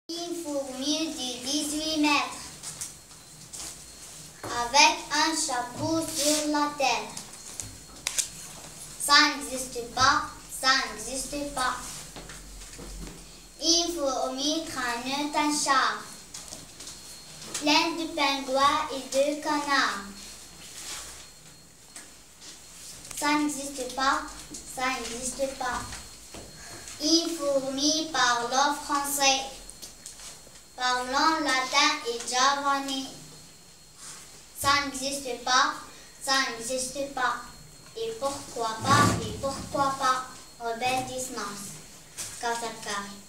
Une fourmi de 18 mètres avec un chapeau sur la tête. Ça n'existe pas, ça n'existe pas. Une fourmi crâne un chat, pleine de pingouins et de canards. Ça n'existe pas, ça n'existe pas. Une fourmi parle français, parlant latin et javanais. Ça n'existe pas, ça n'existe pas. Et pourquoi pas, Robert Dismas, Casacari.